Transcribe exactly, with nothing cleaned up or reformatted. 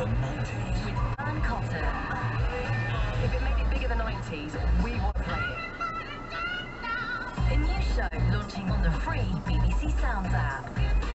the nineties. With Ann Cotter. If it made it bigger the nineties, we want to play it. A new show launching on the free B B C Sounds app.